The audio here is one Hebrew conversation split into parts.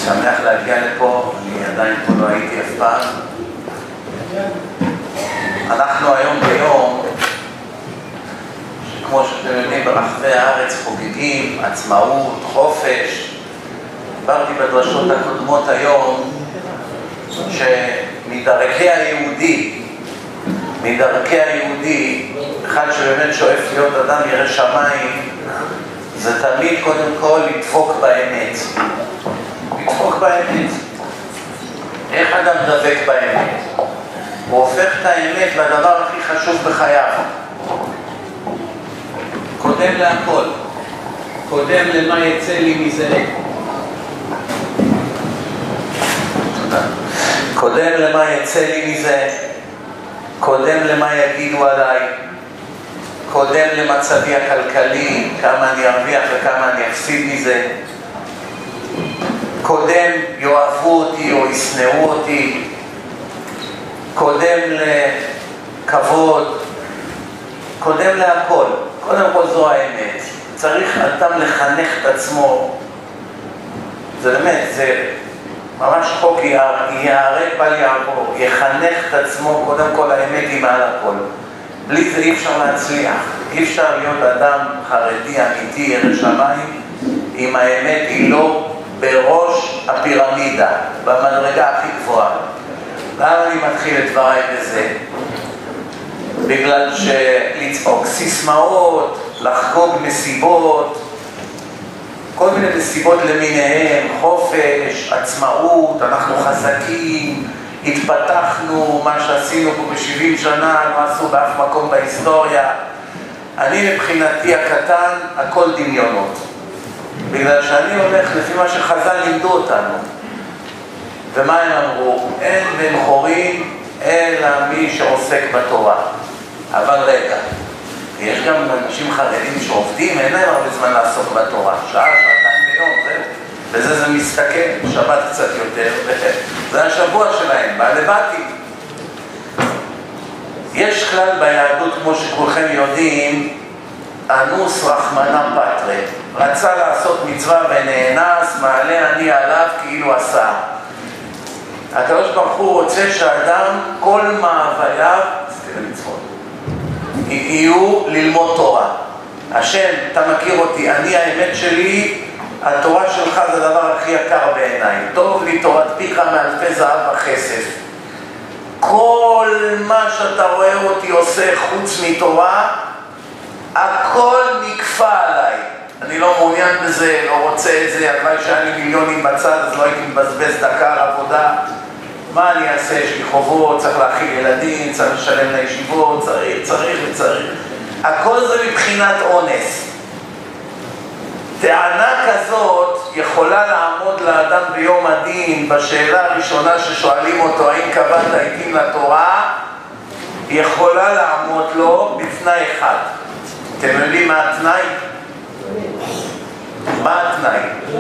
שמח להגיע לפה, אני עדיין פה לא הייתי אף פעם. אנחנו היום ביום, כמו שאתם יודעים, ברחבי הארץ חוגגים, עצמאות, חופש. דיברתי בדרשות הקודמות היום, שמדרכי היהודי, אחד שבאמת שואף להיות אדם ירא שמיים, זה תמיד קודם כל לדבוק באמת. לדבוק באמת. איך אדם דבק באמת? הוא הופך את האמת לדבר הכי חשוב בחייו. קודם להכל. קודם למה יצא לי מזה. תודה. קודם למה יצא לי מזה. קודם למה יגידו עליי. קודם למצבי הכלכלי, כמה אני ארוויח וכמה אני אפסיד מזה. קודם יאהבו אותי או ישנאו אותי. קודם לכבוד. קודם להכל. קודם כל זו האמת. צריך אדם לחנך את עצמו. זה באמת, זה ממש חוק ייהרג בל יעבור. יחנך את עצמו, קודם כל האמת היא מעל הכל. בלי זה אי אפשר להצליח. אי אפשר להיות אדם חרדי, אמיתי, ירא שמיים, אם האמת היא לא בראש הפירמידה, במדרגה הכי גבוהה. למה אני מתחיל את דבריי בזה? בגלל שלצעוק סיסמאות, לחגוג מסיבות, כל מיני מסיבות למיניהם, חופש, עצמאות, אנחנו חזקים, התפתחנו, מה שעשינו פה ב-70 שנה, לא עשו באף מקום בהיסטוריה. אני מבחינתי הקטן, הכל דמיונות. בגלל שאני הולך לפי מה שחז"ל לימדו אותנו. ומה הם אמרו? אין בן חורין אלא מי שעוסק בתורה. אבל רגע, יש גם אנשים חרדים שעובדים, אין להם הרבה זמן לעסוק בתורה. שעה, שעתיים ביום, זהו. וזה זה מסתכם, שבת קצת יותר, זה השבוע שלהם, בעלבתים. יש כלל ביהדות, כמו שכולכם יודעים, אנוס רחמנא פטרי. רצה לעשות מצווה ונאנס, מעלה אני עליו כאילו עשה. הקדוש ברוך הוא רוצה שהאדם, כל מאווייו, יהיו ללמוד תורה. השם, אתה מכיר אותי, אני האמת שלי, התורה שלך זה הדבר הכי יקר בעיניי. טוב לי תורת פיך מאלפי זהב וכסף. כל מה שאתה רואה אותי עושה חוץ מתורה, הכל נקפה עליי. אני לא מעוניין בזה, לא רוצה את זה, הלוואי שהיה לי מיליונים בצד, אז לא הייתי מבזבז דקה על עבודה. מה אני אעשה? יש לי חובות, צריך להאכיל ילדים, צריך לשלם לישיבות, צריך. הכל זה מבחינת אונס. טענה כזאת יכולה לעמוד לאדם ביום הדין בשאלה הראשונה ששואלים אותו האם קבעת עיתים לתורה, יכולה לעמוד לו בתנאי אחד. אתם יודעים מה התנאי? מה התנאי?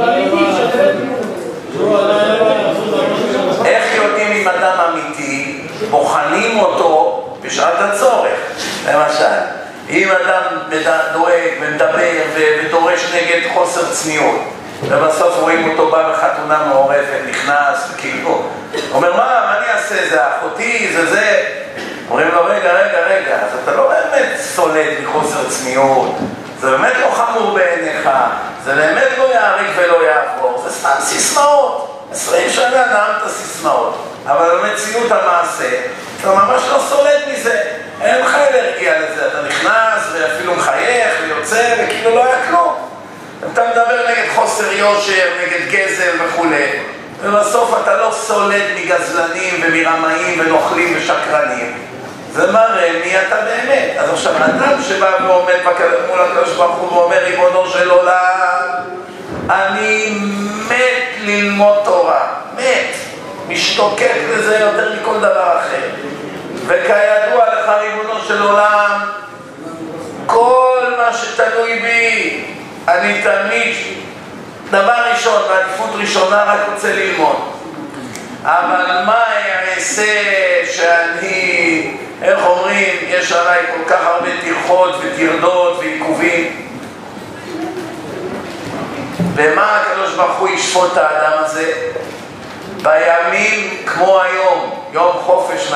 איך יודעים אם אדם אמיתי? בוחנים אותו בשעת הצורך. למשל, אם אדם דואג ומדבר ודורש נגד חוסר צניעות, ובסוף רואים אותו בא בחתונה מעורפת, נכנס וכאילו, אומר מה אני אעשה? זה אחותי, זה. אומרים לו רגע, אז אתה לא באמת סולד מחוסר צניעות, זה באמת לא חמור בעיניך, זה באמת לא יעריק ולא יעבור, זה סתם סיסמאות. 20 שנה נעמת סיסמאות, אבל במציאות המעשה, אתה ממש לא סולד מזה, אין לך אלרגיה לזה, אתה נכנס ואפילו מחייך ויוצא וכאילו לא היה כלום. אתה מדבר נגד חוסר יושר, נגד גזל וכו', ובסוף אתה לא סולד מגזלנים ומרמאים ונוכלים ושקרנים. זה מראה מי אתה באמת. אז עכשיו, אדם שבא ועומד מול הקדוש ברוך הוא ואומר, ריבונו של עולם, אני מת ללמוד תורה, מת, משתוקק לזה יותר מכל דבר אחר. וכידוע לך, ריבונו של עולם, כל מה שתלוי בי, אני תמיד, דבר ראשון, בעדיפות ראשונה, רק רוצה ללמוד. אבל מה אעשה שאני, איך אומרים, יש עליי כל כך הרבה טרחות וטרדות ועיכובים? ומה הקדוש ברוך הוא ישפוט את האדם הזה? בימים כמו היום, יום חופש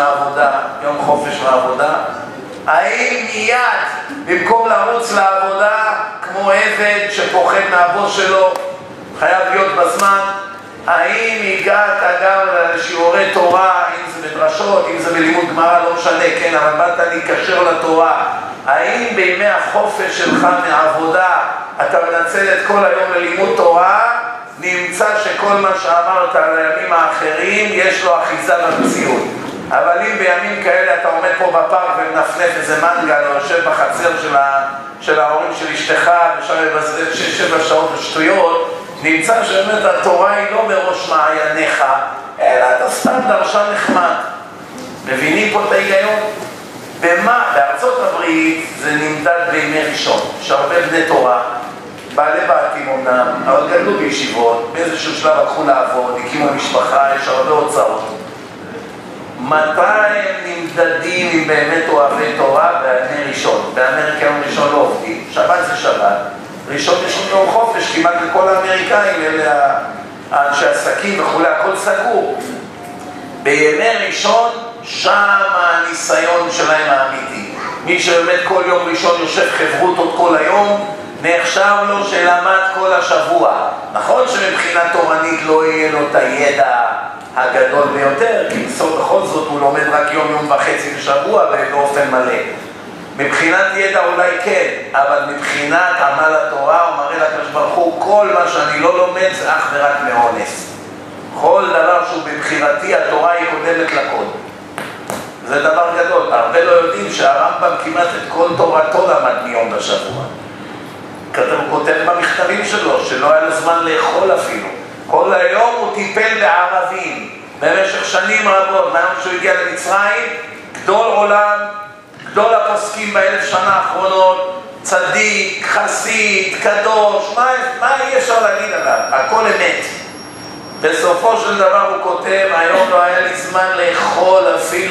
מהעבודה, האם מיד, במקום לרוץ לעבודה, כמו עבד שפוחד מהבוס שלו, חייב להיות בזמן, האם הגעת גם לשיעורי תורה, אם זה מדרשות, אם זה בלימוד גמרא, לא משנה, כן, אבל באת להיקשר לתורה, האם בימי החופש שלך מהעבודה אתה מנצל את כל היום ללימוד תורה? נמצא שכל מה שאמרת על הימים האחרים יש לו אחיזה במציאות. אבל אם בימים כאלה אתה עומד פה בפארק ומנפנף איזה מנגל או יושב בחצר של ההורים של אשתך ושם מבזבז 6-7 שעות לשטויות, נמצא שבאמת התורה היא לא בראש מעייניך, אלא אתה סתם דרשן נחמד. מבינים פה את ההיגיון? במה? בארצות הברית זה נמדד בימי ראשון. יש הרבה בני תורה, בעלי בתים אומנם, אבל גדלו בישיבות, באיזשהו שלב לקחו לעבוד, הקימו משפחה, יש הרבה הוצאות. מתי הם נמדדים אם באמת אוהבי תורה? בימי ראשון. באמריקה יום ראשון לא עובדים, שבת זה שבת. ראשון יום חופש, כמעט לכל האמריקאים, אלה האנשי עסקים וכו', הכל סגור. בימי ראשון, שם הניסיון שלהם האמיתי. מי שבאמת כל יום ראשון יושב חברותות כל היום, נחשב לו שלמד כל השבוע. נכון שמבחינה תורנית לא יהיה לו את הידע הגדול ביותר, כי בכל זאת הוא לומד רק יום וחצי בשבוע באופן מלא. מבחינת ידע אולי כן, אבל מבחינת עמל התורה הוא מראה לקדוש ברוך הוא, כל מה שאני לא לומד זה אך ורק מאונס. כל דבר שהוא בבחירתי, התורה היא קודמת לכל. זה דבר גדול. הרבה לא יודעים שהרמב"ם כמעט את כל תורתו למד מיום בשבוע. הוא כותב במכתבים שלא היה לו זמן לאכול אפילו. כל היום הוא טיפל בערבים במשך שנים רבות, מהיום שהוא הגיע למצרים, גדול עולם, גדול הפוסקים ב1000 שנה האחרונות, צדיק, חסיד, קדוש, מה אי אפשר להגיד עליו? הכל אמת. בסופו של דבר הוא כותב, היום לא היה לי זמן לאכול אפילו,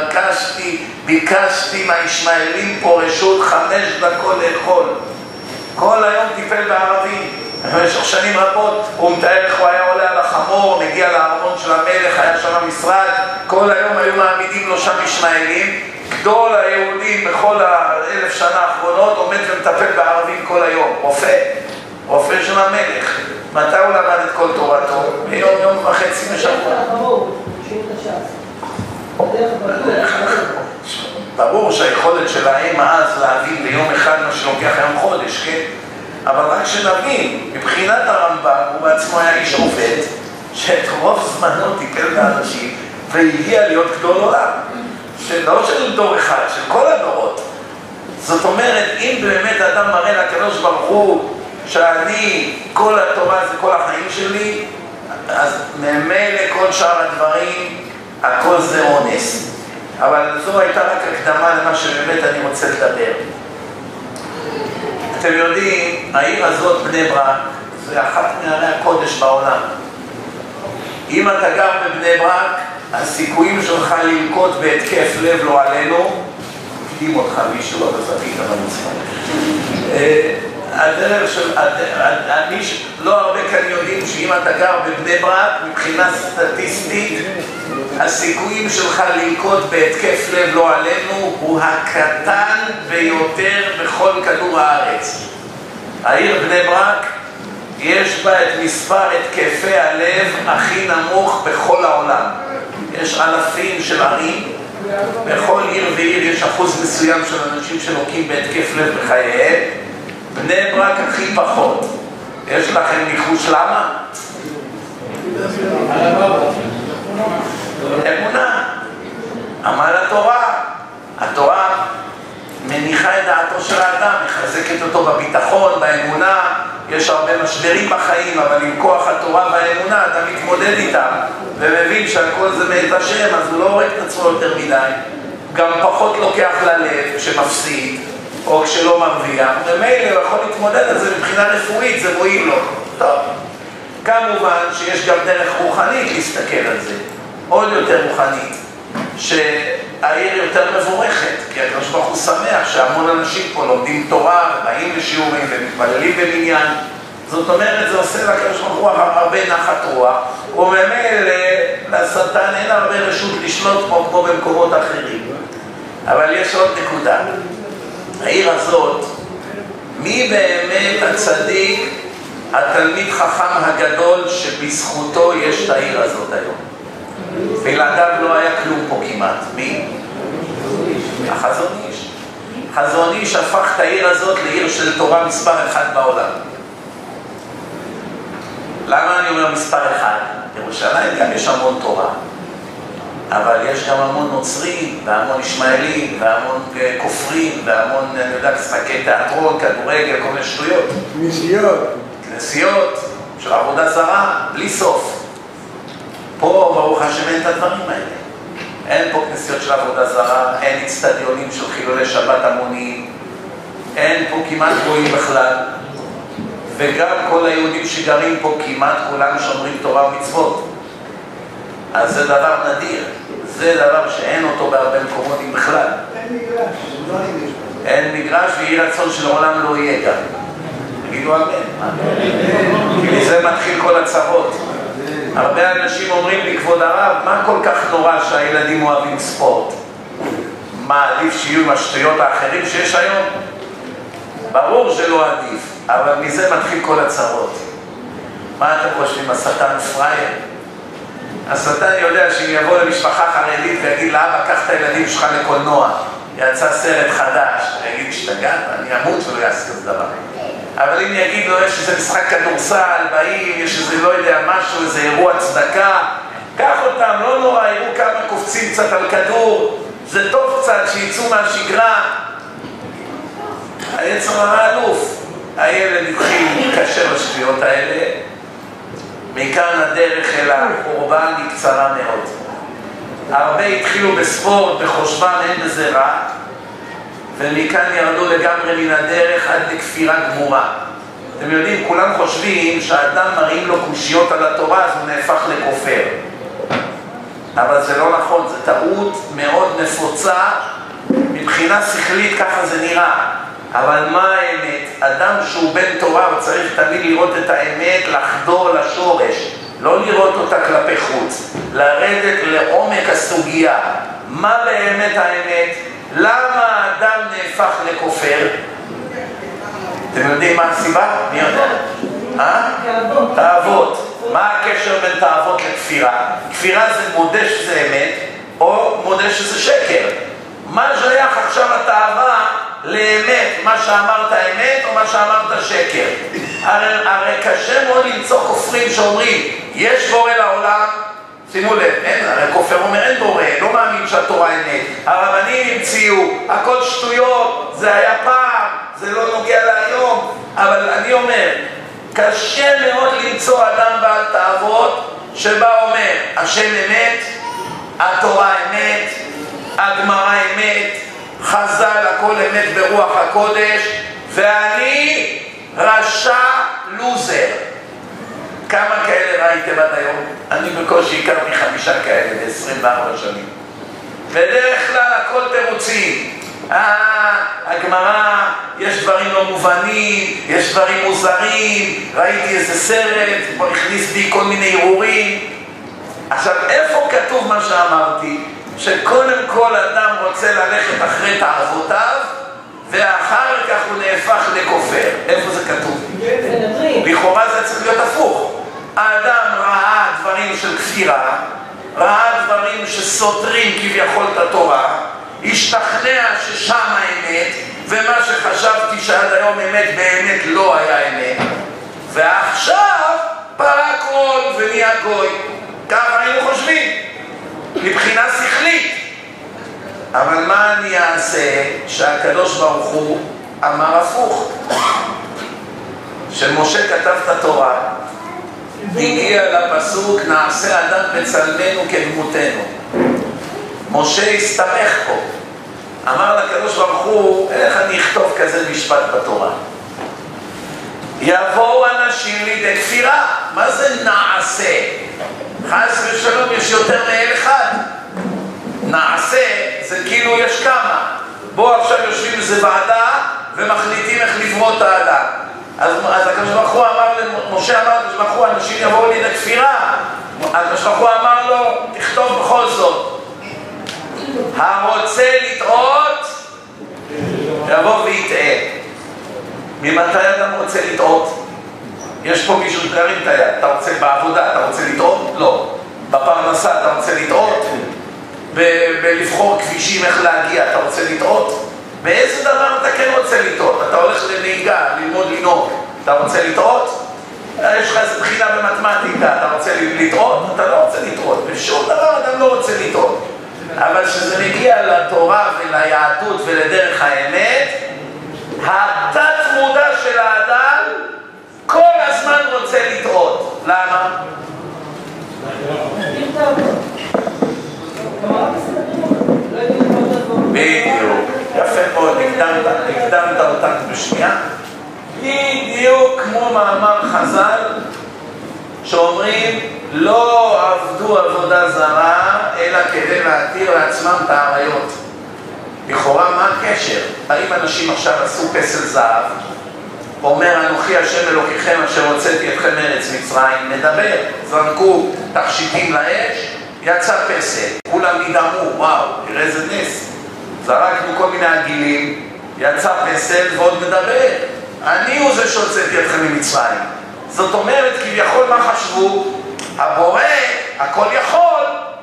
ביקשתי מהישמעאלים פה רשות 5 דקות לאכול. כל היום טיפל בערבים. במשך שנים רבות הוא מתאר איך הוא היה עולה על החמור, מגיע לארמון של המלך, היה שם משרד, כל היום היו מעמידים לו שם ישמעאלים. גדול היהודים בכל 1000 שנה האחרונות עומד ומטפל בערבים כל היום, רופא של המלך. מתי הוא למד את כל תורתו? יום וחצי בשבוע. ברור שהיכולת שלהם אז להבין ביום אחד מה שלוקח היום חודש, כן? אבל רק שנבין, מבחינת הרמב"ם הוא בעצמו היה איש עובד שאת רוב זמנו טיפל באנשים והגיע להיות גדול עולם, לא של דור אחד, של כל הדורות. זאת אומרת, אם באמת אדם מראה לקדוש ברוך הוא שאני, כל התורה זה כל החיים שלי, אז ממילא כל שאר הדברים, הכל זה אונס. אבל זו הייתה רק הקדמה למה שבאמת אני רוצה לדבר. אתם יודעים, העיר הזאת, בני ברק, זה אחת מערי הקודש בעולם. אם אתה גר בבני ברק, הסיכויים שלך ללקות בהתקף לב לא עלינו, הקדים אותך מישהו, לא תזכית במצווה. הדרך של, לא הרבה כאן יודעים שאם אתה גר בבני ברק, מבחינה סטטיסטית, הסיכויים שלך ללקות בהתקף לב לא עלינו הוא הקטן ביותר בכל כדור הארץ. העיר בני ברק יש בה את מספר התקפי הלב הכי נמוך בכל העולם. יש אלפים של ערים, בכל עיר ועיר יש אחוז מסוים של אנשים שלוקים בהתקף לב בחייהם. בני ברק הכי פחות. יש לכם ניחוש למה? אמונה. עמל התורה. התורה מניחה את דעתו של האדם, מחזקת אותו בביטחון, באמונה. יש הרבה משברים בחיים, אבל עם כוח התורה והאמונה אתה מתמודד איתם ומבין שהכל זה מאת השם, אז הוא לא הורג את עצמו יותר מדי. גם פחות לוקח ללב כשמפסיד או כשלא מרוויח, ומילא הוא יכול להתמודד על זה מבחינה רפואית, זה מועיל לו. טוב. כמובן שיש גם דרך רוחנית להסתכל על זה, עוד יותר רוחנית, שהעיר יותר מבורכת, כי הקדוש ברוך הוא שמח שהמון אנשים פה לומדים תורה ובאים לשיעורים ומתפללים במניין, זאת אומרת, זה עושה לקדוש ברוך הוא הרבה נחת רוח, וממילא לשטן אין הרבה רשות לשלוט פה כמו במקומות אחרים. אבל יש עוד נקודה. העיר הזאת, מי באמת הצדיק, התלמיד חכם הגדול שבזכותו יש את העיר הזאת היום? בלעדיו לא היה כלום פה כמעט. מי? החזון איש. חזון איש הפך את העיר הזאת לעיר של תורה מספר אחד בעולם. למה אני אומר מספר אחד? ירושלים גם יש המון תורה, אבל יש גם המון נוצרים, והמון ישמעאלים, והמון כופרים, והמון, אני יודע, משחקי תיאטרון, כדורגל, כל מיני שטויות. כנסיות של עבודה זרה, בלי סוף. פה, ברוך השם, אין את הדברים האלה. אין פה כנסיות של עבודה זרה, אין אצטדיונים של חילולי שבת המוניים, אין פה כמעט גויים בכלל. וגם כל היהודים שגרים פה כמעט כולם שומרים תורה ומצוות. אז זה דבר נדיר, זה דבר שאין אותו בהרבה מקומות אם בכלל. אין מגרש ויהי רצון שלעולם לא יהיה גם. תגידו אמן. כי מזה מתחיל כל הצרות. הרבה אנשים אומרים לי, כבוד הרב, מה כל כך נורא שהילדים אוהבים ספורט? מה עדיף שיהיו עם השטויות האחרים שיש היום? ברור שלא עדיף, אבל מזה מתחיל כל הצרות. מה אתם חושבים, השטן פראייר? השטן יודע שאם יבוא למשפחה חרדית ויגיד לאבא, קח את הילדים שלך לקולנוע, יצא סרט חדש, יגיד, השתגעת, אני אמות ולא יעשה כזה דבר. אבל אם יגיד לו, יש איזה משחק כדורסל, באים, יש איזה לא יודע משהו, איזה אירוע צדקה, קח אותם, לא נורא, יראו כמה קופצים קצת על כדור, זה טוב קצת שיצאו מהשגרה. היצר הרע אלוף. הילד התחיל להתקשר לשטויות האלה, מכאן הדרך אל החורבן היא קצרה מאוד. הרבה התחילו בספורט, בחושבן, אין בזה רע, ומכאן ירדו לגמרי מן הדרך עד לכפירה גמורה. אתם יודעים, כולם חושבים שהאדם מראים לו קושיות על התורה, אז הוא נהפך לכופר. אבל זה לא נכון, זה טעות מאוד נפוצה, מבחינה שכלית ככה זה נראה. אבל מה האמת? אדם שהוא בן תורה וצריך תמיד לראות את האמת, לחדור לשורש, לא לראות אותה כלפי חוץ, לרדת לעומק הסוגיה. מה באמת האמת? למה האדם נהפך לכופר? אתם יודעים מה הסיבה? מי יודע? תאוות. מה הקשר בין תאוות לכפירה? כפירה זה מודה שזה אמת, או מודה שזה שקר. מה שייך עכשיו התאווה לאמת, מה שאמרת אמת או מה שאמרת שקר? הרי קשה מאוד למצוא כופרים שאומרים, יש בורא לעולם, שימו לב, הרי כופר אומר אין בורא, לא מאמין שהתורה אמת, הרבנים המציאו, הכל שטויות, זה היה פעם, זה לא נוגע להיום, אבל אני אומר, קשה מאוד למצוא אדם בעל תאוות שבא אומר, השם אמת, התורה אמת, הגמרא אמת, חז"ל הכל אמת ברוח הקודש, ואני רשע לוזר. כמה כאלה ראיתם עד היום? אני בקושי הכרתי 5 כאלה ב-24 שנים. בדרך כלל הכל תירוצים. הגמרא, יש דברים לא מובנים, יש דברים מוזרים, ראיתי איזה סרט, פה הכניס בי כל מיני ערעורים. עכשיו, איפה כתוב מה שאמרתי? שקודם כל אדם רוצה ללכת אחרי תאוותיו, ואחר כך הוא נהפך לכופר. איפה זה כתוב? לכאורה זה צריך להיות הפוך. האדם ראה דברים של כפירה, ראה דברים שסותרים כביכול את התורה, השתכנע ששם האמת, ומה שחשבתי שעד היום אמת באמת לא היה אמת, ועכשיו פרק עוד ונהיה גוי. ככה היינו חושבים, מבחינה שכלית. אבל מה אני אעשה שהקדוש ברוך הוא אמר הפוך? שמשה כתב את התורה, הגיע לפסוק נעשה אדם בצלמנו כדמותנו. משה הסתבך פה, אמר לקדוש ברוך הוא, איך אני אכתוב כזה משפט בתורה? יבואו אנשים לידי כפירה. מה זה נעשה? חס ושלום, יש יותר מאל אחד. נעשה זה כאילו יש כמה. בואו עכשיו יושבים איזה ועדה ומחליטים איך לברוא את האדם. אז הקדוש ברוך הוא אמר ברוך הוא, אנשים יבואו לי לכפירה. הקדוש ברוך הוא אמר לו, תכתוב בכל זאת. הרוצה לטעות, יבוא ויטעה. ממתי אדם רוצה לטעות? יש פה מישהו תארים את היד, אתה רוצה בעבודה, אתה רוצה לטעות? לא. בפרנסה אתה רוצה לטעות? בלבחור כבישים איך להגיע, אתה רוצה לטעות? באיזה דבר אתה כן רוצה לטעות? אתה הולך לנהיגה, ללמוד לנהוג, אתה רוצה לטעות? יש לך איזה בחינה במתמטיקה, אתה רוצה לטעות? אתה לא רוצה לטעות, בשום דבר אדם לא רוצה לטעות. אבל כשזה מגיע לתורה וליהדות ולדרך האמת, התת מודע של האדם כל הזמן רוצה לטעות. למה? בדיוק, יפה מאוד, הקדמת אותנו בשנייה. בדיוק כמו מאמר חז"ל שאומרים לא עבדו עבודה זרה אלא כדי להתיר לעצמם את העריות. לכאורה מה הקשר? האם אנשים עכשיו עשו פסל זהב, אומר אנוכי השם אלוקיכם אשר הוצאתי אתכם מארץ מצרים, נדבר, זרקו תכשיטים לאש, יצא פסל, כולם נדהמו, וואו, תראה איזה נס, זרקנו כל מיני עגילים, יצא פסל ועוד מדבר, אני הוא זה שהוצאתי אתכם ממצרים. זאת אומרת, כביכול מה חשבו? הבורא, הכל יכול,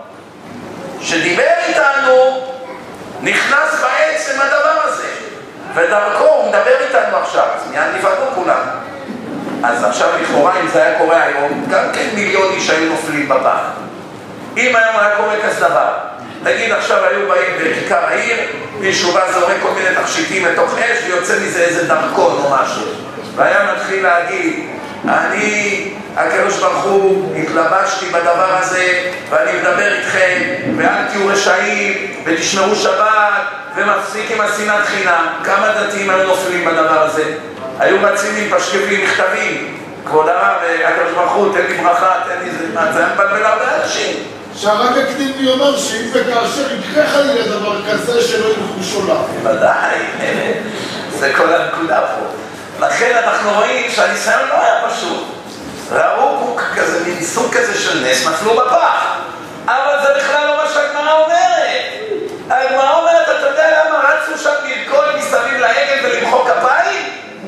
שדיבר איתנו, נכנס בעצם הדבר הזה, ודרכו הוא מדבר איתנו עכשיו, אז מיד נפעדו כולם. אז עכשיו לכאורה, אם זה היה קורה היום, גם כן מיליון איש היו נופלים בפח. אם היום היה קורה כזה דבר, נגיד עכשיו היו באים בכיכר העיר, מישהו בא זורק כל מיני תכשיטים לתוך אש, ויוצא מזה איזה דרכון או משהו. והיה מתחיל להגיד, אני, הקדוש ברוך הוא, התלבשתי בדבר הזה, ואני מדבר איתכם, ואל תהיו רשעים, ותשמרו שבת, ומפסיק עם השנאת חינם. כמה דתיים היו נופלים בדבר הזה? היו רצים עם פשקפים מכתבים, כבוד הרב, הקדוש ברוך הוא, תן לי ברכה, תן לי זה, מה, זה היה מבלבל הרבה אנשים. שהרב יקדים ויאמר שאם וכאשר יקרה חלילה דבר כזה שלא ילכו שולל. ודאי, זה כל הנקודה פה. לכן אנחנו רואים שהניסיון לא היה פשוט. ראו כזה, מין סוג כזה של נס, נפלו בפח. אבל זה בכלל לא מה שהגמרא אומרת. הגמרא אומרת, אתה יודע למה רצו שם לרקוד מסביב לעגל ולמחוא כפיים?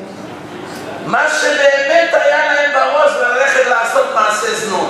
מה שבאמת היה להם בראש ללכת לעשות מעשה זנות.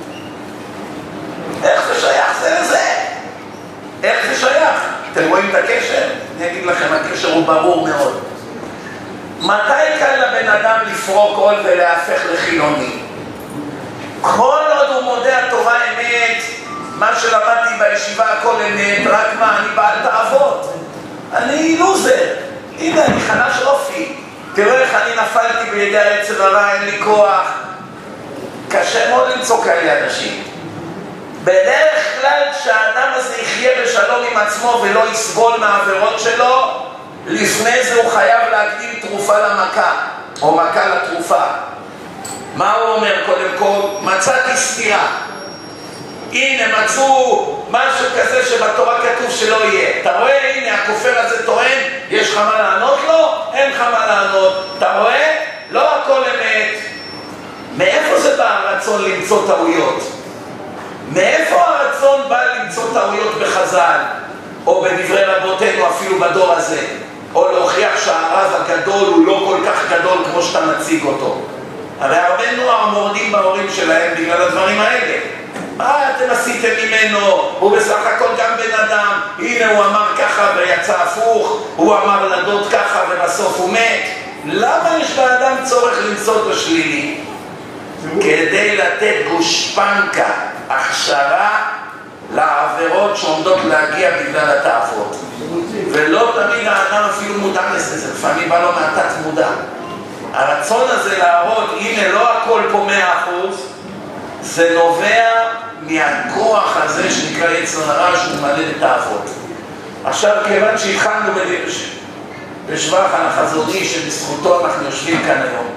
איך זה שייך זה לזה? איך זה שייך? אתם רואים את הקשר? אני אגיד לכם, הקשר הוא ברור מאוד. מתי קל לבן אדם לפרוק עול ולהפך לחילוני? כל עוד הוא מודה התורה אמת, מה שלמדתי בישיבה הכל אמת, רק מה, אני בעל תאוות. אני לוזר. הנה, אני חלש אופי. תראו איך אני נפלתי בידי היצר הרע, אין לי כוח. קשה מאוד למצוא כאלה אנשים. בדרך כלל כשהאדם הזה יחיה בשלום עם עצמו ולא יסבול מהעבירות שלו, לפני זה הוא חייב להקדים תרופה למכה, או מכה לתרופה. מה הוא אומר קודם כל? מצאתי סתירה. הנה, מצאו משהו כזה שבתורה כתוב שלא יהיה. אתה רואה? הנה, הכופר הזה טוען, יש לך מה לענות לו? אין לך מה לענות. אתה רואה? לא הכל אמת. מאיפה זה בא הרצון למצוא טעויות? מאיפה הרצון בא למצוא טעויות בחז"ל, או בדברי רבותינו אפילו בדור הזה? או להוכיח שהרב הגדול הוא לא כל כך גדול כמו שאתה מציג אותו. הרי הרבה נוער מורדים בהורים שלהם בגלל הדברים האלה. מה אתם עשיתם ממנו? הוא בסך הכל גם בן אדם. הנה הוא אמר ככה ויצא הפוך, הוא אמר לדוד ככה ובסוף הוא מת. למה יש באדם צורך למצוא את השלילי? כדי לתת גושפנקה, הכשרה לעבירות שעומדות להגיע בגלל התאוות. ולא תמיד האדם אפילו מודע לזה, לפעמים בא לו מהתת מודע. הרצון הזה להראות, הנה לא הכל פה 100%, זה נובע מהכוח הזה שנקרא יצר הרע שהוא מלא בתאוות. עכשיו כיוון שהתחלנו בשבח על החזון איש שבזכותו אנחנו יושבים כאן היום,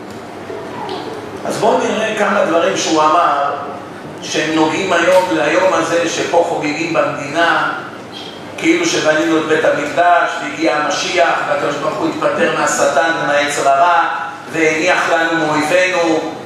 אז בואו נראה כמה דברים שהוא אמר שהם נוגעים היום ליום הזה שפה חוגגים במדינה, כאילו שבנינו את בית המקדש והגיע המשיח והקדוש ברוך הוא התפטר מהשטן ומהיצר הרע והניח לנו מאויבינו,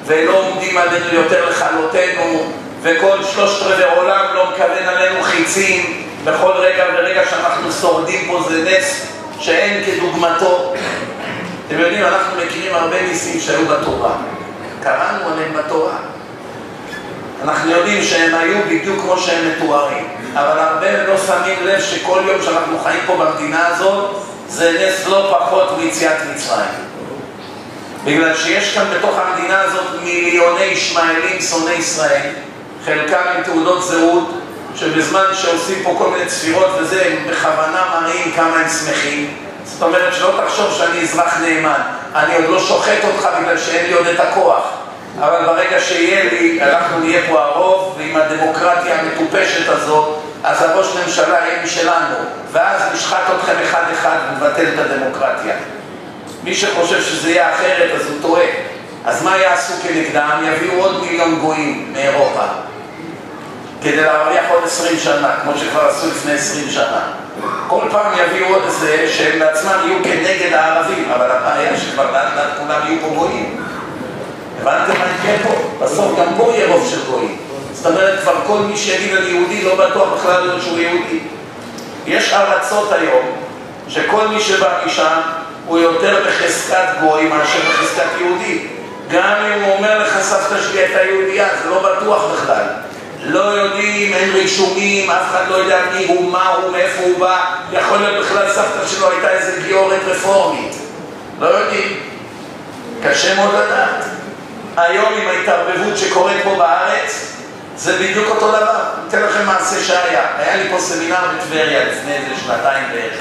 ולא עומדים עלינו יותר לכלותנו, וכל 3/4 עולם לא מכוון עלינו חיצים, בכל רגע ורגע שאנחנו שורדים פה זה נס שאין כדוגמתו. אתם יודעים, אנחנו מכירים הרבה ניסים שהיו בתורה, קראנו עליהם בתורה, אנחנו יודעים שהם היו בדיוק כמו שהם מתוארים, אבל הרבה לא שמים לב שכל יום שאנחנו חיים פה במדינה הזאת זה נס לא פחות מיציאת מצרים, בגלל שיש כאן בתוך המדינה הזאת מיליוני ישמעאלים שונאי ישראל, חלקם עם תעודות זהות, שבזמן שעושים פה כל מיני צפירות וזה, הם בכוונה מראים כמה הם שמחים. זאת אומרת שלא תחשוב שאני אזרח נאמן, אני עוד לא שוחט אותך בגלל שאין לי עוד את הכוח, אבל ברגע שיהיה לי, אנחנו נהיה פה הרוב, ועם הדמוקרטיה המטופשת הזאת, אז הראש ממשלה יהיה משלנו, ואז נשחט אתכם אחד אחד ונבטל את הדמוקרטיה. מי שחושב שזה יהיה אחרת אז הוא טועה. אז מה יעשו כנגדם? יביאו עוד מיליון גויים מאירופה כדי להרוויח עוד 20 שנה, כמו שכבר עשו לפני 20 שנה. כל פעם יביאו עוד איזה שהם בעצמם יהיו כנגד הערבים, אבל הבעיה שכבר לאט כולם יהיו פה גויים. הבנתם מה יקרה פה? בסוף גם פה יהיה רוב של גויים. זאת אומרת, כבר כל מי שיגיד על יהודי לא בטוח בכלל להיות שהוא יהודי. יש ארצות היום שכל מי שבא משם הוא יותר בחזקת גוי מאשר בחזקת יהודי. גם אם הוא אומר לך סבתא שלי הייתה יהודייה, זה לא בטוח בכלל. לא יודעים, אין רישומים, אף אחד לא יודע מי הוא, מה הוא, מאיפה הוא בא. יכול להיות בכלל סבתא שלו הייתה איזה גיורת רפורמית. לא יודעים. קשה מאוד לדעת. היום עם ההתערבבות שקורית פה בארץ, זה בדיוק אותו דבר. אתן לכם מעשה שהיה. היה לי פה סמינר בטבריה לפני איזה 2 בערך.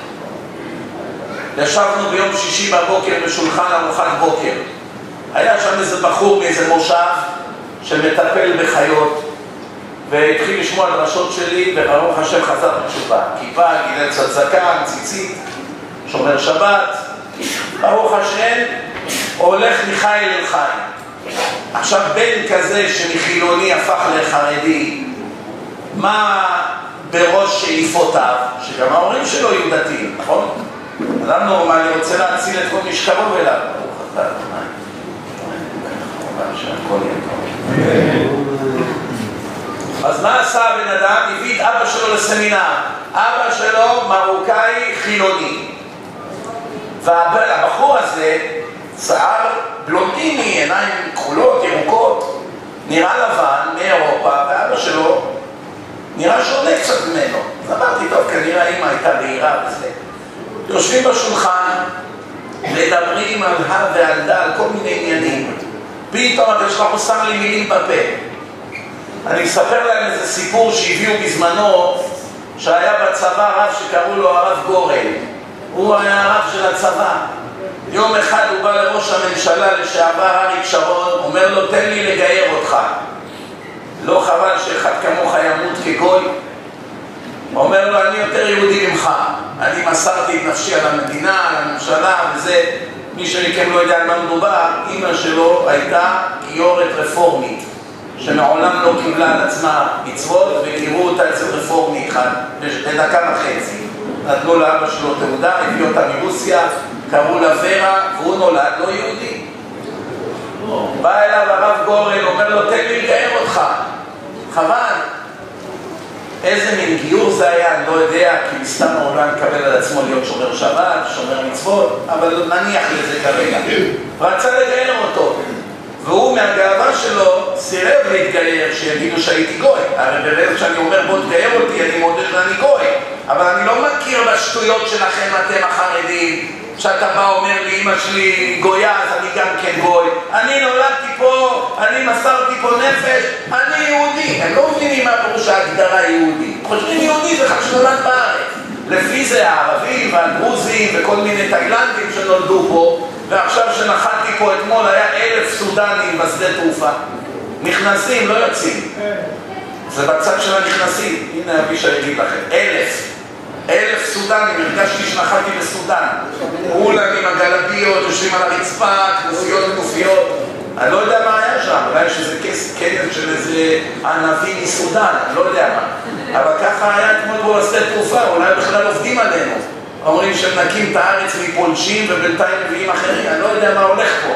ישבנו ביום שישי בבוקר בשולחן ארוחת בוקר. היה שם איזה בחור מאיזה מושב שמטפל בחיות, והתחיל לשמוע דרשות שלי, וברוך השם חזר בתשובה. כיפה, גילל קצת זקן, ציצית, שומר שבת, ברוך השם, הולך מחיל אל חיים. עכשיו בן כזה שמחילוני הפך לחרדי, מה בראש שאיפותיו? שגם ההורים שלו יהיו דתיים, נכון? אדם נורמלי רוצה להציל את כל מי שקרוב אליו. ברוך אתה, אז מה עשה הבן אדם? הביא את אבא שלו לסמינר. אבא שלו מרוקאי חילוני, והבחור הזה שיער בלונדיני, עיניים כחולות, ירוקות, נראה לבן מאירופה, ואבא שלו נראה שונה קצת ממנו. אז אמרתי, טוב, כנראה אמא הייתה בהירה וזה. יושבים בשולחן, מדברים על ה' ועל ד', על כל מיני עניינים. פתאום יש לך שם לי מילים בפה. אני אספר להם איזה סיפור שהביאו בזמנו, שהיה בצבא רב שקראו לו הרב גורל. הוא היה הרב של הצבא. יום אחד הוא בא לראש הממשלה לשעבר אריק שרון, אומר לו, תן לי לגייר אותך. לא חבל שאחד כמוך ימות כגוי? אומר לו, אני יותר יהודי ממך. אני מסרתי את נפשי על המדינה, על הממשלה וזה. מי שמכם לא יודע על מה מדובר, אמא שלו הייתה גיורת רפורמית, שמעולם לא קיבלה על עצמה מצוות, וגירו אותה אצל רפורמי אחד, בדקה וחצי. נתנו לאבא שלו תעודה, הביאו אותה מרוסיה, קראו לה ורה, והוא נולד לא יהודי. בא אליו הרב גורל, אומר לו, תן לי לגייר אותך. חבל. איזה מין גיור זה היה, אני לא יודע, כי מסתם העולם מקבל על עצמו להיות שומר שבת, שומר מצוות, אבל נניח לזה כרגע. רצה לגייר אותו, והוא מהגאווה שלו סירב להתגייר, שיגידו שהייתי גוי. הרי ברגע שאני אומר בוא תגייר אותי, אני מודה שאני גוי, אבל אני לא מכיר בשטויות שלכם אתם החרדים, שאתה בא אומר לי אמא שלי גויה אז אני גם כן גוי, אני נולדתי פה, אני מסרתי פה נפש, אני יהודי. הם לא מבינים מה פירוש ההגדרה יהודי, חושבים יהודי זה חש נולד בארץ. לפי זה הערבים והדרוזים וכל מיני תאילנדים שנולדו פה, ועכשיו שנחתי פה אתמול היה 1,000 סודנים בשדה תעופה, נכנסים לא יוצאים, זה בצד של הנכנסים. הנה אבישי יגיד לכם, 1,000 סודנים, הרגשתי שנחתי בסודן, כולם עם הגלביות, יושבים על הרצפה, כנופיות וכנופיות. אני לא יודע מה היה שם, אולי יש איזה כנס של איזה ענבים מסודן, אני לא יודע מה, אבל ככה היה אתמול בו בשדה תעופה, אולי בכלל עובדים עלינו, אומרים שמנקים את הארץ מפולשים ובינתיים מביאים אחרים, אני לא יודע מה הולך פה,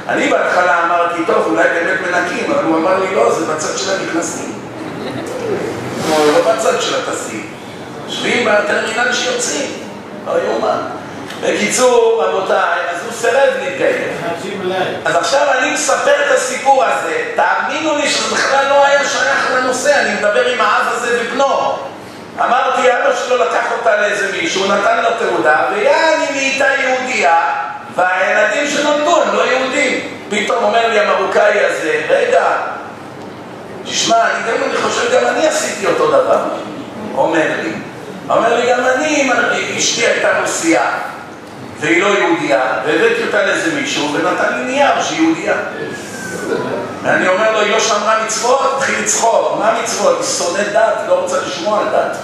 אני בהתחלה אמרתי, טוב, אולי באמת מנקים, אבל הוא אמר לי, לא, זה בצד של הנכנסים. לא בצד של הטסים. שביעים בטרמינל שיוצאים. לא יאומן. בקיצור, רבותיי, אז הוא סירב להתגייר. אז עכשיו אני מספר את הסיפור הזה, תאמינו לי שזה בכלל לא היה שייך לנושא, אני מדבר עם האב הזה ובנו. אמרתי, אבא שלו לקח אותה לאיזה מישהו, נתן לו תעודה, ויעני נהייתה יהודייה, והילדים שנולדו הם לא יהודים. פתאום אומר לי המרוקאי הזה, רגע, תשמע, אני חושב גם אני עשיתי אותו דבר. אומר לי, גם אני, אשתי הייתה רוסייה, והיא לא יהודייה, והבאתי אותה לאיזה מישהו, ונתן לי נייר שהיא יהודייה. ואני אומר לו, היא לא שמרה מצוות, תתחיל לצחוק. מה מצוות? היא שונאת דת, היא לא רוצה לשמוע על דת.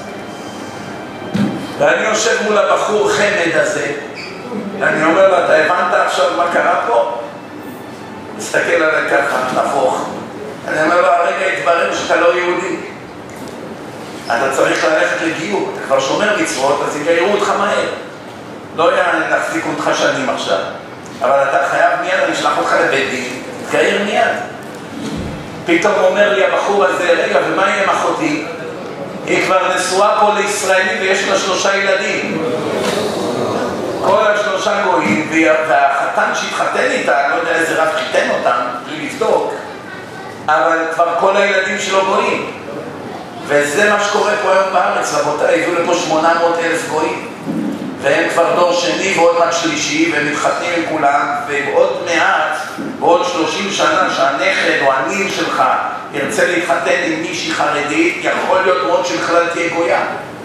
ואני יושב מול הבחור חמד הזה, ואני אומר לו, אתה הבנת עכשיו מה קרה פה? מסתכל עליי ככה, נפוך. אני אומר לו, הרגע התברר שאתה לא יהודי. אתה צריך ללכת לגיור, אתה כבר שומר מצוות, אז יגיירו אותך מהר. לא נחזיק אותך שנים עכשיו, אבל אתה חייב מיד, אני אשלח אותך לבית דין, תגייר מיד. פתאום אומר לי הבחור הזה, רגע, ומה יהיה עם אחותי? היא כבר נשואה פה לישראלי ויש לה 3 ילדים. כל 3 גויים, והחתן שהתחתן איתה, לא יודע איזה רב חיתן אותם, בלי לבדוק, אבל כבר כל הילדים שלו גויים. וזה מה שקורה פה היום בארץ, רבותיי, הביאו לפה 800,000 גויים. והם כבר דור שני ועוד מעט שלישי, והם מתחתנים עם כולם, ועוד מעט, בעוד 30 שנה שהנכד או הניל שלך ירצה להתחתן עם מישהי חרדית, יכול להיות מאוד שבכלל תהיה גויה.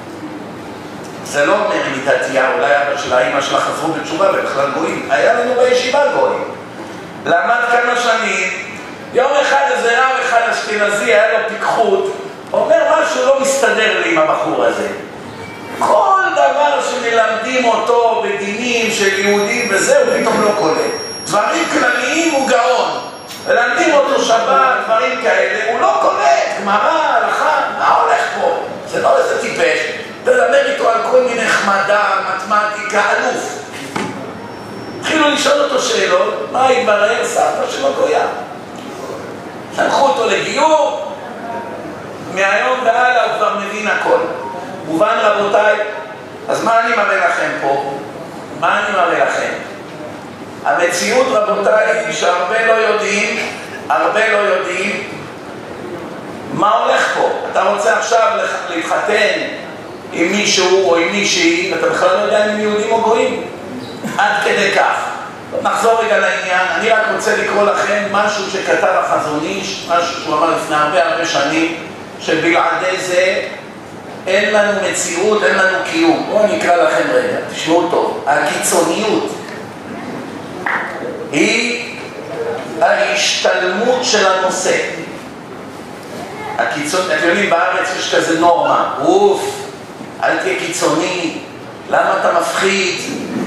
זה לא אומר אם היא דתייה, אולי אבא של האמא שלה חזרו בתשובה ובכלל גויים. היה לנו בישיבה גויים. למד כמה שנים, יום אחד איזה רב אחד אשכנזי, היה לו פיקחות, אומר משהו לא מסתדר לי עם הבחור הזה. כל דבר שמלמדים אותו בדינים של יהודים וזהו, פתאום לא קולט. דברים כלליים הוא גאון. מלמדים אותו שבת, דברים כאלה, הוא לא קולט. גמרא, הלכה, מה הולך פה? זה לא איזה טיפש. תדבר איתו על כל מיני חמדה, מתמטיקה, אלוף. התחילו לשאול אותו שאלות, מה התברר? סבתא שלו גויה. שלחו אותו לגיור, מהיום והלאה הוא כבר מבין הכל. מובן רבותיי, אז מה אני מראה לכם פה? מה אני מראה לכם? המציאות רבותיי היא שהרבה לא יודעים מה הולך פה. אתה רוצה עכשיו להתחתן עם מישהו או עם מישהי, ואתה בכלל לא יודע אם הם יהודים או גויים. עד כדי כך. נחזור רגע לעניין, אני רק רוצה לקרוא לכם משהו שכתב החזון איש, משהו שהוא אמר לפני הרבה שנים, שבלעדי זה אין לנו מציאות, אין לנו קיום. בואו נקרא לכם רגע, תשמעו טוב. הקיצוניות היא ההשתלמות של הנושא. אתם יודעים, בארץ יש כזה נורמה, אל תהיה קיצוני, למה אתה מפחיד?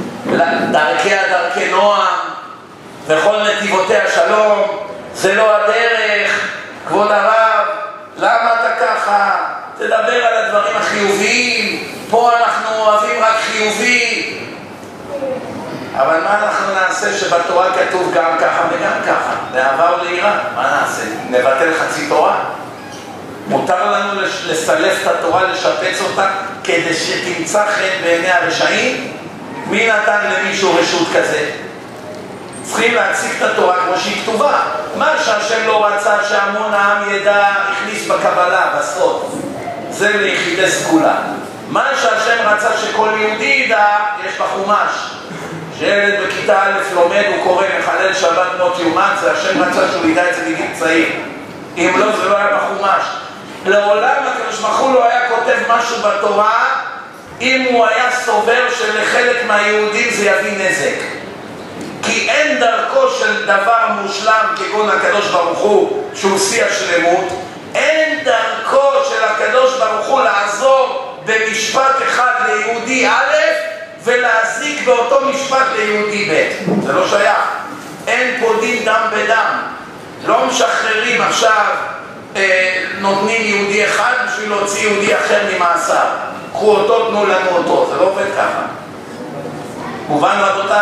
דרכי נועם וכל נתיבותיה שלום, זה לא הדרך, כבוד הרב, למה אתה ככה? תדבר על הדברים החיוביים, פה אנחנו אוהבים רק חיובי. אבל מה אנחנו נעשה שבתורה כתוב גם ככה וגם ככה? לאהבה וליראה, מה נעשה? נבטל חצי תורה? מותר לנו לסלף את התורה, לשפץ אותה כדי שתמצא חן בעיני הרשעים? מי נתן למישהו רשות כזה? צריכים להציג את התורה כמו שהיא כתובה. מה שהשם לא רצה שהמון העם ידע, הכניס בקבלה, בסוף. זה ליחידי סגולה. מה שהשם רצה שכל יהודי ידע, יש בחומש. שילד בכיתה א' לומד, הוא קורא מחלל שבת מות יומת, זה השם רצה שהוא ידע את זה בגיל צעיר. אם לא, זה לא היה בחומש. לעולם הקדוש ברוך הוא לא היה כותב משהו בתורה, אם הוא היה סובר שלחלק מהיהודים זה יביא נזק. כי אין דרכו של דבר מושלם כגון הקדוש ברוך הוא, שהוא שיא השלמות, אין דרכו של הקדוש ברוך הוא לעזור במשפט אחד ליהודי א' ולהזיק באותו משפט ליהודי ב'. זה לא שייך. אין פה דין דם בדם. לא משחררים עכשיו, נותנים יהודי אחד בשביל להוציא יהודי אחר ממאסר. קחו אותו, תנו לנו אותו. זה לא עובד ככה. מובן רבותיי?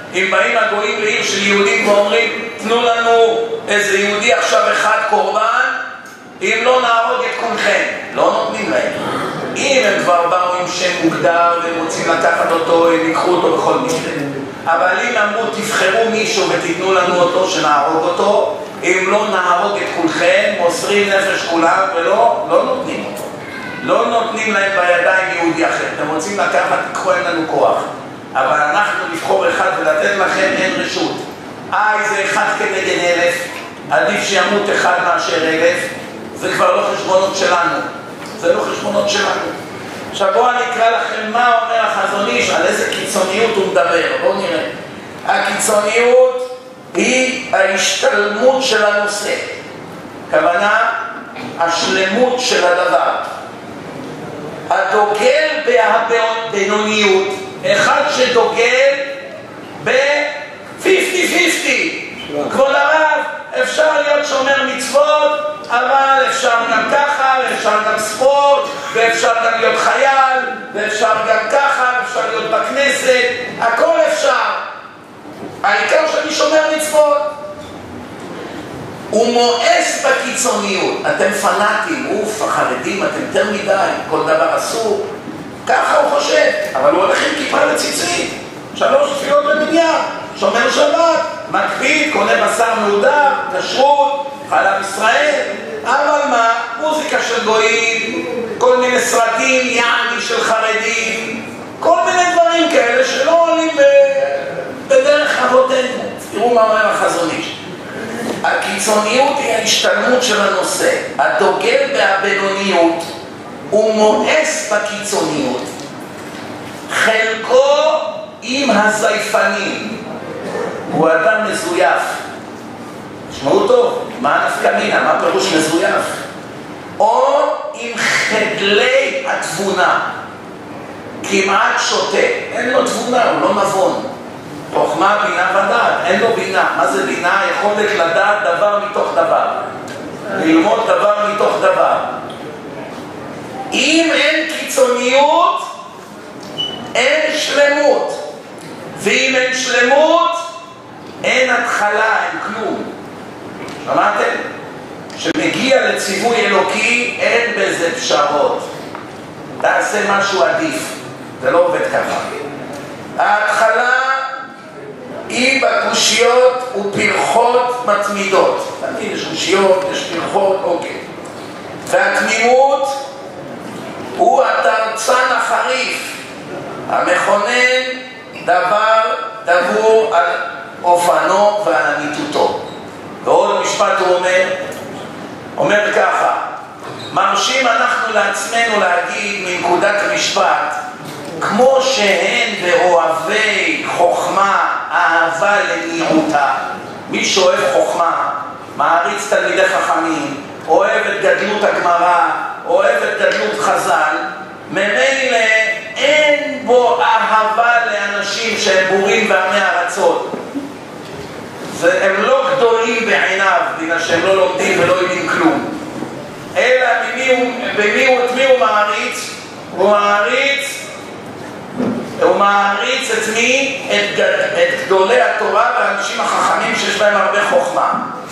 אם באים הגויים לעיר של יהודים ואומרים, תנו לנו איזה יהודי עכשיו אחד קורבן, אם לא נהרוג את כולכם, לא נותנים להם. אם הם כבר באו עם שם מוגדר והם רוצים לקחת אותו, הם ייקחו אותו בכל מקרה. אבל אם אמרו, תבחרו מישהו ותיתנו לנו אותו, שנהרוג אותו, אם לא נהרוג את כולכם, מוסרים נפש כולם ולא נותנים אותו. לא נותנים להם בידיים יהודי אחר. אתם רוצים לקחת, תיקחו, אין לנו כוח. אבל אנחנו לבחור אחד ולתת לכם, אין רשות. זה אחד כנגד 1,000, עדיף שימות אחד מאשר 1,000, זה כבר לא חשבונות שלנו. זה לא חשבונות שלנו. עכשיו בואו אני אקרא לכם מה אומר החזון איש, על איזה קיצוניות הוא מדבר. בואו נראה. הקיצוניות היא ההשתלמות של הנושא. כוונה, השלמות של הדבר. הדוגל בבינוניות, אחד שדוגל ב-50-50. כבוד הרב, אפשר להיות שומר מצוות, אבל אפשר גם ככה, ואפשר גם ספורט, ואפשר גם להיות חייל, ואפשר גם ככה, ואפשר להיות בכנסת, הכל אפשר. העיקר שאני שומר מצוות. הוא מואס בקיצוניות. אתם פנאטים, החרדים, אתם יותר מדי, כל דבר אסור. ככה הוא חושב, אבל הוא הולך עם כיפה לציצית. 3 תפילות במניין, שומר שבת, מקפיד, קונה בשר מהודר, כשרות, חלב ישראל. אבל מה? מוזיקה של גויים, כל מיני סרטים, יעני של חרדים, כל מיני דברים כאלה שלא עולים בדרך אבותינו. תראו מה אומר החזון איש. הקיצוניות היא ההשתלמות של הנושא. הדוגל בהבינוניות הוא מואס בקיצוניות. חלקו עם הזייפנים. הוא אדם מזויף. תשמעו טוב, מה הנפקא מינה? מה פירוש מזויף? או עם חדלי התבונה. כמעט שוטה. אין לו תבונה, הוא לא נבון. חוכמה, בינה ודעת, אין לו בינה. מה זה בינה? יכולת לדעת דבר מתוך דבר. ללמוד דבר מתוך דבר. אם אין קיצוניות, אין שלמות. ואם אין שלמות, אין התחלה, אין כלום. שמעתם? כשמגיע לציווי אלוקי, אין בזה פשרות. תעשה משהו עדיף. זה לא עובד ככה. ההתחלה היא בקושיות ופרחות מתמידות. תמיד יש קושיות, יש פרחות, אוקיי. והתמימות הוא התרצן החריף, המכונן דבר דבור על אופנו ועל אמיתותו. ועוד משפט הוא אומר ככה, מרשים אנחנו לעצמנו להגיד מנקודת משפט, כמו שהן באוהבי חוכמה, אהבה למיעוטה. מי שאוהב חוכמה, מעריץ תלמידי חכמים, אוהב את גדלות הגמרא, אוהב את גדלות חז"ל, ממילא אין בו אהבה לאנשים שהם בורים ועמי ארצות. הם לא גדולים בעיניו, בגלל שהם לא לומדים ולא יודעים כלום. אלא את מי הוא מעריץ? הוא מעריץ את מי? את גדולי התורה והאנשים החכמים שיש בהם הרבה חוכמה.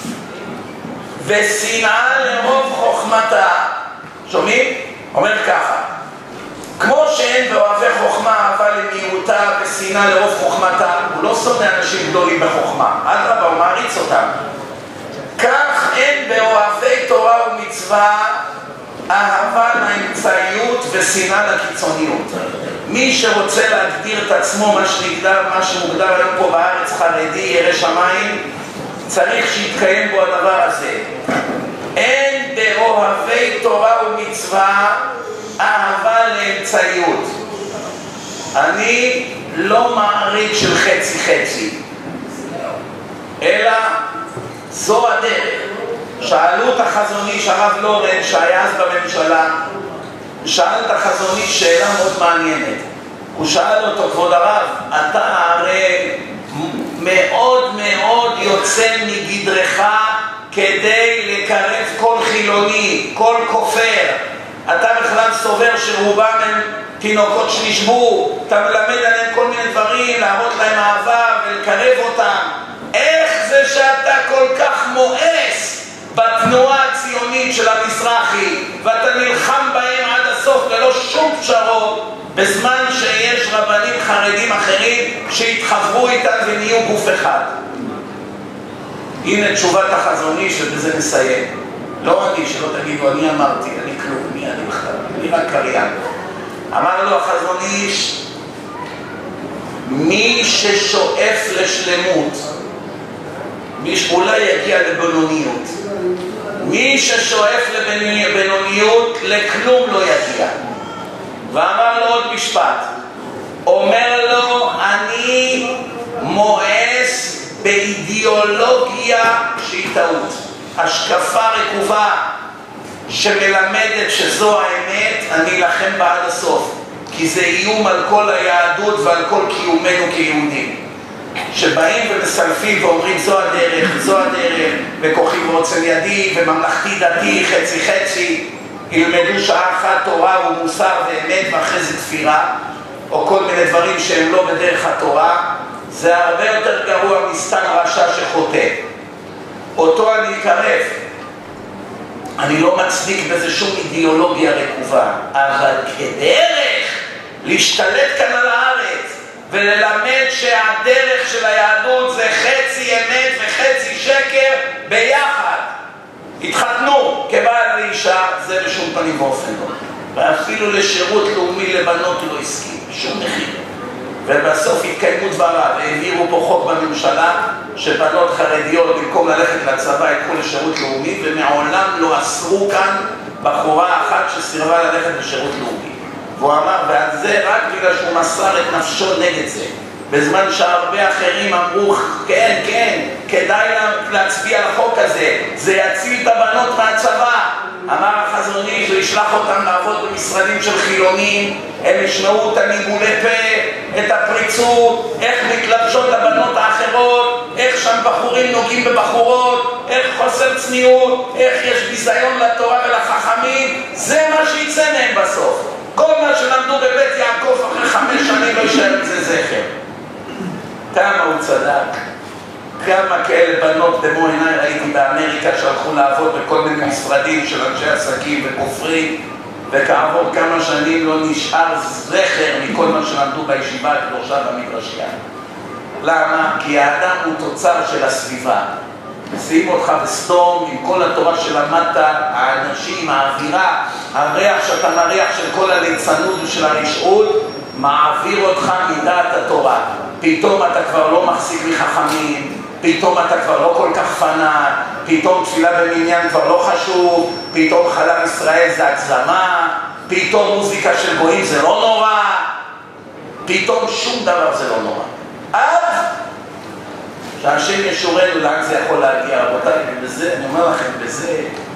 ושנאה לרוב חוכמתה. שומעים? אומר ככה, כמו שאין באוהבי חוכמה אהבה למיעוטה ושנאה לרוב חוכמתה, הוא לא שונא אנשים גדולים בחוכמה, אדרבה, הוא מעריץ אותם. כך אין באוהבי תורה ומצווה אהבה לאמצעיות ושנאה לקיצוניות. מי שרוצה להגדיר את עצמו מה שמוגדר היום פה בארץ חרדי, ירא שמיים, צריך שיתקיים בו הדבר הזה. אין באוהבי תורה ומצווה אהבה לאמצעיות. אני לא מעריץ של חצי חצי, אלא זו הדרך. שאלו את החזון איש, הרב לורן, שהיה אז בממשלה, שאל את החזון איש שאלה מאוד מעניינת. הוא שאל אותו, כבוד הרב, אתה הרי מאוד מאוד יוצא מגדרך כדי לקרב כל חילוני, כל כופר. אתה בכלל סובר שרובם הם תינוקות שנשבו, אתה מלמד עליהם כל מיני דברים, להראות להם אהבה לקרב אותם. איך זה שאתה כל כך מואס בתנועה הציונית של המזרחי, ואתה נלחם בהם עד הסוף ללא שום פשרות, בזמן שיש רבנים חרדים אחרים שהתחברו איתם ונהיו גוף אחד? הנה תשובת החזון איש, ובזה נסיים. לא אני, שלא תגידו, אני אמרתי, אני כלום, אני בכלל, אני רק קריין. אמר לו החזון איש, מי ששואף לשלמות, מי שאולי יגיע לבינוניות, מי ששואף לבינוניות, לכלום לא יגיע. ואמר לו עוד משפט, אומר לו, אני מואס באידיאולוגיה שהיא טעות, השקפה רקובה שמלמדת שזו האמת, אני אלחם בה עד הסוף, כי זה איום על כל היהדות ועל כל קיומנו כיהודים, שבאים ומסלפים ואומרים זו הדרך, זו הדרך, וכוחי ועוצם ידי, וממלכתי דתי, חצי חצי, ילמדו שעה אחת תורה ומוסר ואמת ואחרי זה תפירה, או כל מיני דברים שהם לא בדרך התורה. זה הרבה יותר גרוע מסתם רשע שחוטא. אותו אני אקרב. אני לא מצדיק בזה שום אידיאולוגיה רקובה, אבל כדרך להשתלט כאן על הארץ וללמד שהדרך של היהדות זה חצי אמת וחצי שקר ביחד. התחתנו כבעל ואישה, זה בשום פנים ואופן לא. ואפילו לשירות לאומי לבנות לא הסכים, בשום מחיר. ובסוף התקיימו דבריו, והעבירו פה חוק בממשלה שבנות חרדיות במקום ללכת לצבא יקחו לשירות לאומי, ומעולם לא אסרו כאן בחורה אחת שסירבה ללכת לשירות לאומי. והוא אמר, ועל זה רק בגלל שהוא מסר את נפשו נגד זה, בזמן שהרבה אחרים אמרו, כן, כן, כדאי להצביע על החוק הזה, זה יציל את הבנות מהצבא. אמר החזון איש, וישלח אותם לעבוד במשרדים של חילונים, הם ישמעו את הניבולי פה, את הפריצות, איך מתלבשות הבנות האחרות, איך שם בחורים נוגעים בבחורות, איך חוסר צניעות, איך יש ביזיון לתורה ולחכמים. זה מה שיצא מהם בסוף. כל מה שלמדו בבית יעקב אחרי 5 שנים לא יישאר מזה זכר. כמה הוא צדק, כמה כאלה בנות במו עיניי ראיתי באמריקה שהלכו לעבוד בכל מיני משרדים של אנשי עסקים וכופרים, וכעבור כמה שנים לא נשאר זכר מכל מה שלמדו בישיבה הקדושה במדרשייה. למה? כי האדם הוא תוצר של הסביבה. שים אותך בסדום עם כל התורה שלמדת, האנשים, האווירה, הריח שאתה מריח של כל הליצנות ושל הרשעות, מעביר אותך מדעת התורה. פתאום אתה כבר לא מחזיק מחכמים, פתאום אתה כבר לא כל כך פנאט, פתאום תפילה במניין כבר לא חשוב, פתאום חלב ישראל זה הגזמה, פתאום מוזיקה של גויים זה לא נורא, פתאום שום דבר זה לא נורא. עד שהשם ישורנו לאן זה יכול להגיע. רבותיי, ובזה, אני אומר לכם, בזה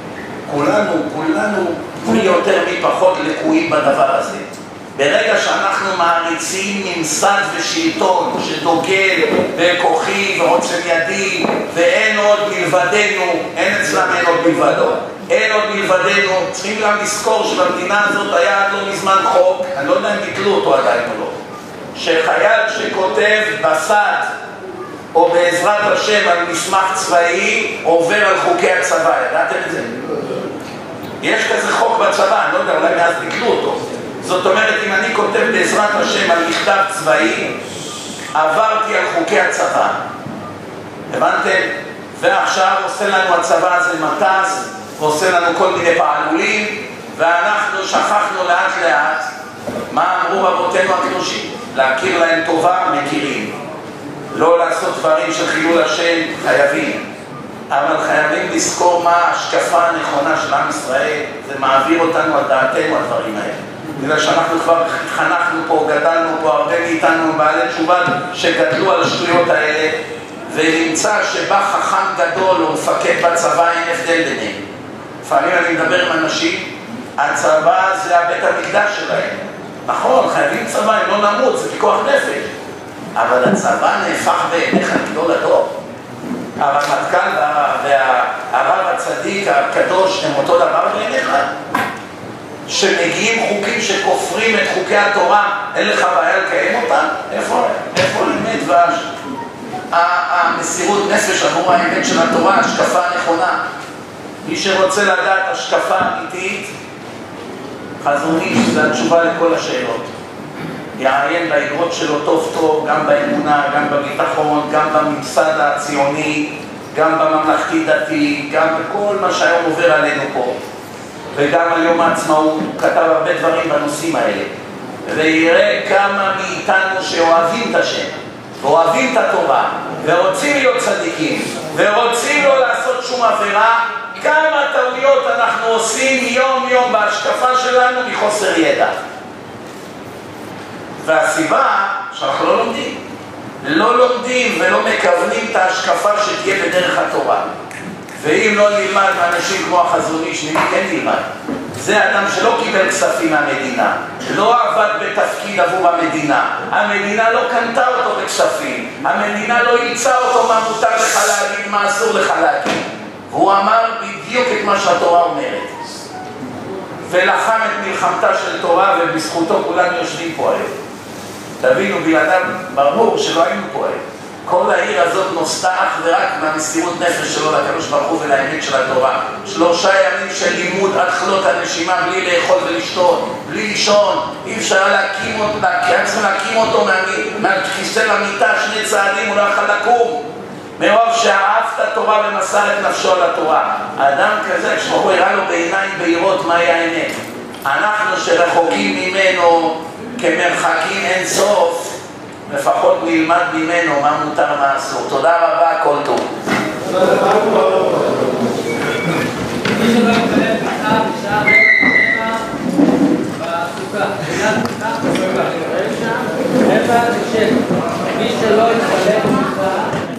כולנו מי יותר מי פחות לקויים בדבר הזה. ברגע שאנחנו מעריצים ממסד ושלטון שדוגל בכוחי ועוצם ידי ואין עוד מלבדנו, אין אצלם אין עוד מלבדו, אין עוד מלבדנו, צריכים גם לזכור שבמדינה הזאת היה עד לא מזמן חוק, אני לא יודע אם ביטלו אותו עדיין או לא, שחייל שכותב בסד או בעזרת השם על מסמך צבאי עובר על חוקי הצבא. ידעתם את זה? יש כזה חוק בצבא, אני לא יודע, אולי מאז ביטלו אותו. זאת אומרת, אם אני כותב בעזרת השם על מכתב צבאי, עברתי על חוקי הצבא. הבנתם? ועכשיו עושה לנו הצבא הזה מטס, ועושה לנו כל מיני פעלולים, ואנחנו שכחנו לאט לאט מה אמרו רבותינו הקדושים. להכיר להם טובה, מכירים. לא לעשות דברים של חילול השם, חייבים. אבל חייבים לזכור מה ההשקפה הנכונה של עם ישראל, זה מעביר אותנו על דעתנו הדברים האלה. בגלל שאנחנו כבר חנכנו פה, גדלנו פה, הרבה מאיתנו בעלי תשובה שגדלו על השטויות האלה, ונמצא שבא חכם גדול או מפקד בצבא, אין הבדל ביניהם. לפעמים אני מדבר עם אנשים, הצבא זה הבית המקדש שלהם. נכון, חייבים צבא, אם לא נמות, זה פיקוח נפש. אבל הצבא נהפך בעיניך גדול הדור. הרמטכ"ל והרב הצדיק הקדוש הם אותו דבר בעיניך? שמגיעים חוקים שכופרים את חוקי התורה, אין לך בעיה לקיים אותם? איפה לימד ואש? המסירות נפש עבור האמת של התורה, השקפה נכונה. מי שרוצה לדעת השקפה אמיתית, חזון איש, זה התשובה לכל השאלות. יעיין באגרות שלו טוב טוב, גם באמונה, גם בביטחון, גם בממסד הציוני, גם בממלכתי דתי, גם בכל מה שהיום עובר עלינו פה. וגם על יום העצמאות, הוא כתב הרבה דברים בנושאים האלה. ויראה כמה מאיתנו שאוהבים את השם, ואוהבים את התורה, ורוצים להיות צדיקים, ורוצים לא לעשות שום עבירה, כמה טעויות אנחנו עושים יום יום בהשקפה שלנו מחוסר ידע. והסיבה שאנחנו לא לומדים. לא לומדים ולא מכוונים את ההשקפה שתהיה בדרך התורה. ואם לא נלמד מאנשים כמו החזון איש, ממי כן נלמד? זה אדם שלא קיבל כספים מהמדינה, לא עבד בתפקיד עבור המדינה, המדינה לא קנתה אותו בכספים, המדינה לא אילצה אותו מה מותר לך להגיד, מה אסור לך להגיד. והוא אמר בדיוק את מה שהתורה אומרת. ולחם את מלחמתה של תורה, ובזכותו כולנו יושבים פה היום. תבינו, בלעדיו ברור שלא היינו פה היום. כל העיר הזאת נוסדה אך ורק מהמסירות נפש שלו לקדוש ברוך הוא ולאמת של התורה. 3 ימים של לימוד עד כלות הנשימה, בלי לאכול ולשתות, בלי לישון. אי אפשר להקים אותו, היה צריכים להקים אותו מהכיסא למיטה, 2 צעדים, הוא לא יכול לקום. מרוב שאהב את התורה ומסר את נפשו על התורה. האדם כזה, כשהוא הראה לו בעיניים בהירות מהי האמת. אנחנו שרחוקים ממנו כמרחקים אין סוף, לפחות נלמד ממנו מה מותר מה אסור. תודה רבה, כל טוב. מי שלא יתפלל פתחה בשעה 7:15 בסוכה, מי שלא יתפלל פתחה